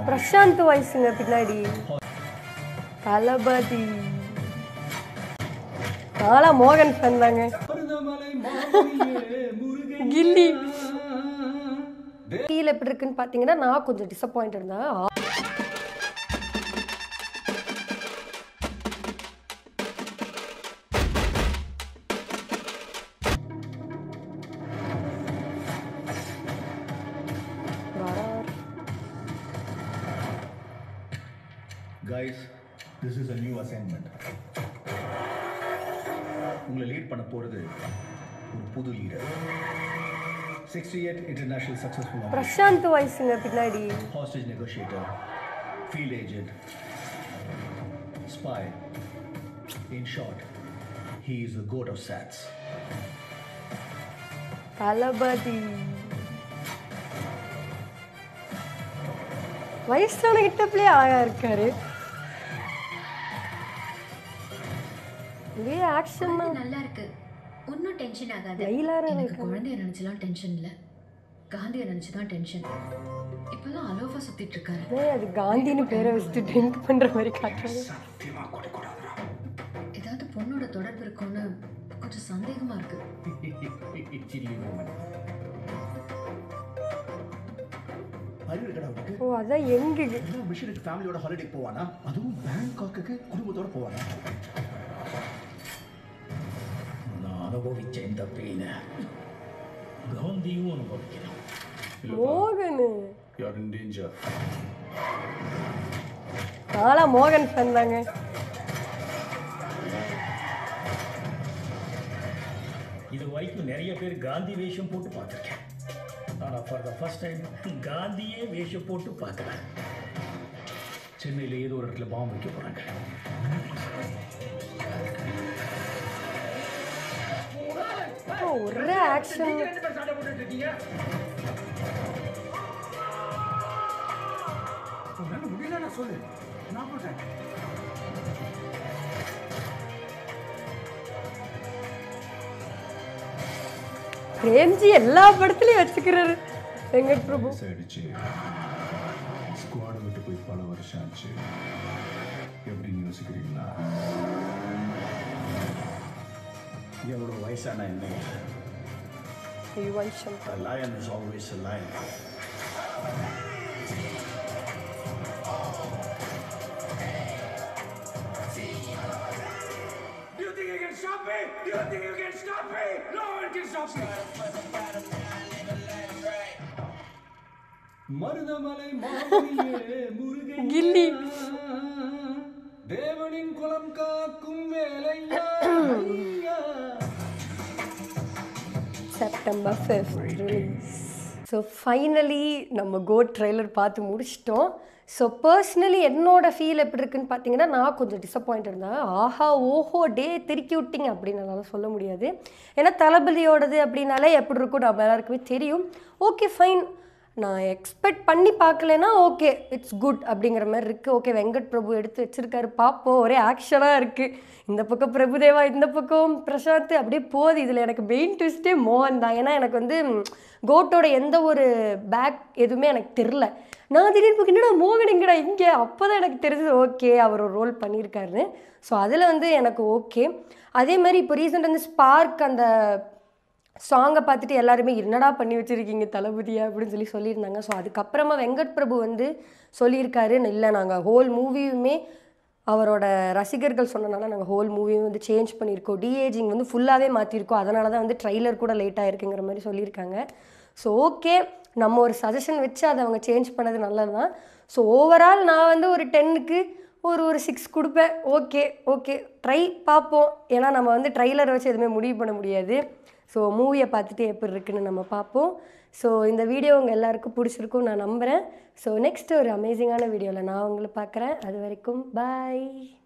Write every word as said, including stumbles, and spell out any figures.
பிரசாந்த் வாய்ஸுங்க பின்னாடி. தலபதி நாளா மோகன் ஃபேன் தாங்க. கில்லி ஃபீல் எப்படி இருக்குன்னு பார்த்தீங்கன்னா நான் கொஞ்சம் டிசப்பாயிண்டட் தான். Guys, this is a new assignment. உங்களை லீட் பண்ண போறது ஒரு புது leader. sixty-eight international successful. Prashanth வாய்ஸுங்க பின்னாடி. Hostage negotiator, field agent, spy. In short, he is the goat of sats. Thalapathy வயசான கிட்டப்லயே அழகா இருக்காரு. இதே ஆக்ஷன் நல்லா இருக்கு. ஒன்னும் டென்ஷன் ஆகாது. எனக்கு குழந்தைய நினைச்சலாம் டென்ஷன் இல்ல, காந்தியை நினைச்சுதான் டென்ஷன். இப்பதான் அலோஃபா சுத்திட்டு இருக்காரு. அது காந்தின்னு பேரை வச்சுட்டு ட்ரிங்க் பண்ற மாதிரி காட்டுறாரு. ஏதாவது பொண்ணோட தொடர்பு இருக்கும்னு கொஞ்சம் சந்தேகமா இருக்கு. ஓ அதான் எங்க மிஷனுக்கு ஃபேமிலியோட ஹாலிடே போவானா, அதுவும் பேங்காக்குக்கு குடும்பத்தோட போவானா? நான் அனுபவிச்ச இந்த பெயினை காந்தியும் அனுபவிக்கிறேன். மோகனு யார் இன் டேஞ்சர். நாளா மோகன் ஃபேன் தாங்க. இது வரைக்கும் நிறைய பேர் காந்தி வேஷம் போட்டு பார்த்துருக்கேன். ஆனால் ஃபார் த ஃபர்ஸ்ட் டைம் காந்தியே வேஷம் போட்டு பார்க்குறேன். சென்னையில் ஏதோ ஒரு இடத்துல பாம்பு வைக்க போகிறாங்க. ஒரே ஆக்ஷன். முடியல நான் சொல்லு, நான் போட்டேன். பிரேம்ஜி எல்லா படத்துலயும் வச்சுக்கிறாரு வெங்கட் பிரபு. ஸ்குவாட் விட்டு போய் பல வருஷம் ஆச்சு. எப்படின்னு யோசிக்கிறீங்களா? எவ்வளோ வயசான என்ன? A lion is always a lion. Do you think you can stop me? Do you think you can stop me? No one can stop me. Marudhamalai மாமணியே முருகன் கில்லி தேவனின் குலம் காக்கும் வேலையா. September fifth release. So finally நம்ம கோட் ட்ரெய்லர் பார்த்து முடிச்சிட்டோம். So personally என்னோட feel எப்படி இருக்குன்னு பார்த்தீங்கன்னா நான் கொஞ்சம் டிசப்பாயிண்டட் தான். ஆஹா ஓஹோ டே திருக்கி விட்டிங்க அப்படின்னு என்னால் சொல்ல முடியாது. ஏன்னா தளபதியோடது அப்படின்னாலே எப்படி இருக்கும் நம்ம எல்லாருக்குமே தெரியும். ஓகே ஃபைன், நான் எக்ஸ்பெக்ட் பண்ணி பார்க்கலன்னா ஓகே இட்ஸ் குட் அப்படிங்கிற மாதிரி இருக்குது. ஓகே வெங்கட் பிரபு எடுத்து வச்சுருக்காரு, பார்ப்போம். ஒரே ஆக்ஷனாக இருக்குது. இந்த பக்கம் பிரபுதேவா, இந்த பக்கம் பிரசாந்த், அப்படியே போகுது. இதில் எனக்கு மெயின் ட்விஸ்ட்டே மோகன் தான். ஏன்னா எனக்கு வந்து கோட்டோட எந்த ஒரு பேக் எதுவுமே எனக்கு தெரில. நான் திடீர்னு பார்க்க என்னடா மோகன் எங்கடா இங்கே, அப்போ தான் எனக்கு தெரிஞ்சது ஓகே அவர் ஒரு ரோல் பண்ணியிருக்காருன்னு. ஸோ அதில் வந்து எனக்கு ஓகே. அதே மாதிரி இப்போ ரீசெண்ட் வந்து ஸ்பார்க் அந்த சாங்கை பார்த்துட்டு எல்லாருமே என்னடா பண்ணி வச்சுருக்கீங்க தளபதியா அப்படின்னு சொல்லி சொல்லியிருந்தாங்க. ஸோ அதுக்கப்புறமா வெங்கட் பிரபு வந்து சொல்லியிருக்காரு, இல்லை நாங்கள் ஹோல் மூவியுமே அவரோட ரசிகர்கள் சொன்னனால நாங்கள் ஹோல் மூவியும் வந்து சேஞ்ச் பண்ணியிருக்கோம், டிஏஜிங் வந்து ஃபுல்லாகவே மாற்றிருக்கோம், அதனால தான் வந்து ட்ரைலர் கூட லேட்டாக இருக்குங்கிற மாதிரி சொல்லியிருக்காங்க. ஸோ ஓகே, நம்ம ஒரு சஜஷன் வச்சு அதை அவங்க சேஞ்ச் பண்ணது நல்லது தான். ஸோ ஓவரால் நான் வந்து ஒரு டென்னுக்கு ஒரு ஒரு சிக்ஸ் கொடுப்பேன். ஓகே ஓகே ட்ரை பார்ப்போம். ஏன்னா நம்ம வந்து ட்ரைலரை வச்சு எதுவுமே முடிவு பண்ண முடியாது. ஸோ மூவியை பார்த்துட்டு எப்படி இருக்குன்னு நம்ம பார்ப்போம். ஸோ இந்த வீடியோ உங்கள் எல்லாருக்கும் பிடிச்சிருக்கும் நான் நம்புகிறேன். ஸோ நெக்ஸ்ட்டு ஒரு அமேசிங்கான வீடியோவில் நான் உங்களை பார்க்குறேன். அது வரைக்கும் பாய்.